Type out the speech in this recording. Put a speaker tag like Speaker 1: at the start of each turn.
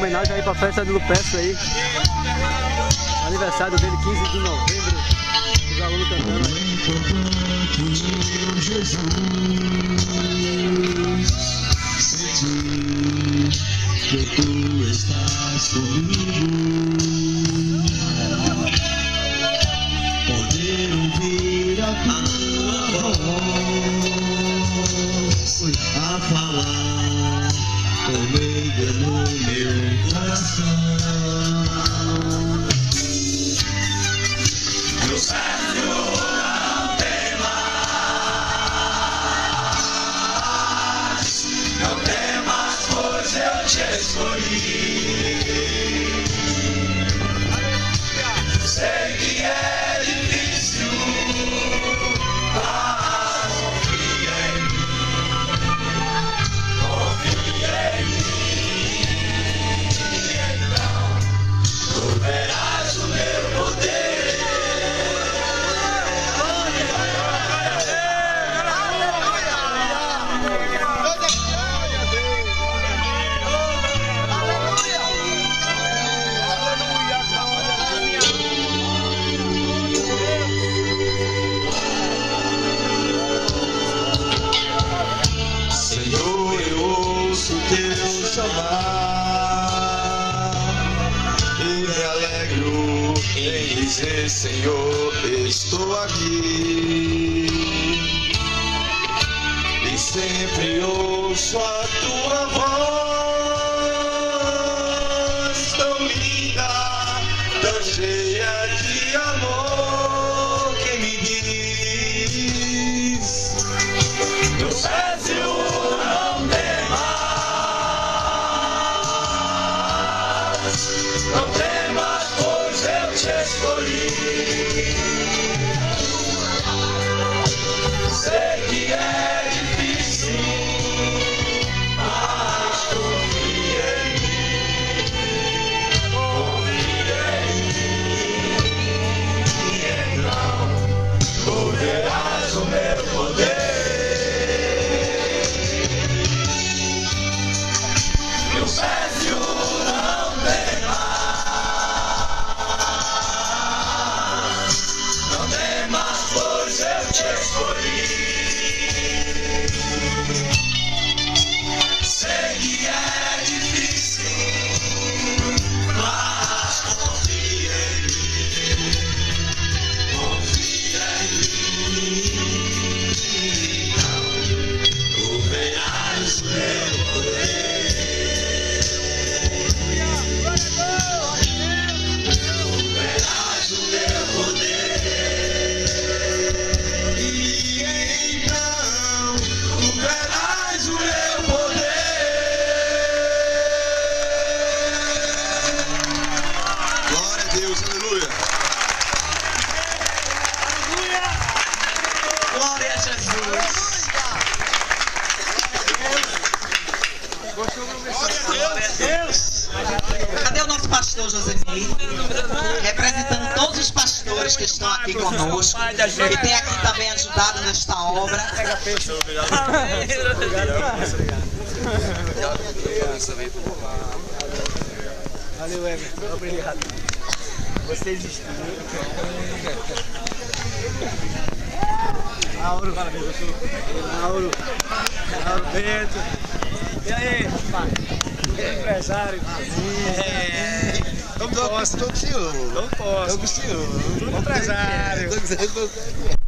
Speaker 1: homenagem aí pra festa do Lupestre aí. Aniversário dele, 15 de novembro. Os alunos cantando aí.
Speaker 2: Jesus, que tu estás comigo, poder ouvir a tua voz a falar comigo no meu coração. Meu Senhor, não temas, pois eu te escolhi. Sei que é difícil, mas confia em mim. Confia em mim. Então tu verás o meu poder. Senhor, eu ouço teu chamar e me alegro em dizer, Senhor, estou aqui. E sempre ouço a tua voz tão linda, tão cheia de amor, que me diz: meu Senhor, não temas, pois eu te escolhi. Sei que é difícil, mas confia em mim. Confia em mim. E então tu verás o meu poder. Meu Senhor, não temas, pois eu te escolhi. Sei que é difícil, mas confia em mim. Confia em mim. Então tu verás o meu poder. Tu verás o meu poder. E então tu verás o meu poder. Glória a Deus, aleluia. Glória a Jesus. Glória a Deus. Cadê o nosso pastor Josemir? Representando todos os pastores que estão aqui conosco, que tem aqui também ajudado nesta obra.
Speaker 1: Valeu, Everton. Obrigado. Você existiu. Mauro. Mauro Bento. E aí, rapaz? Empresário. Não posso. Não posso. Empresário.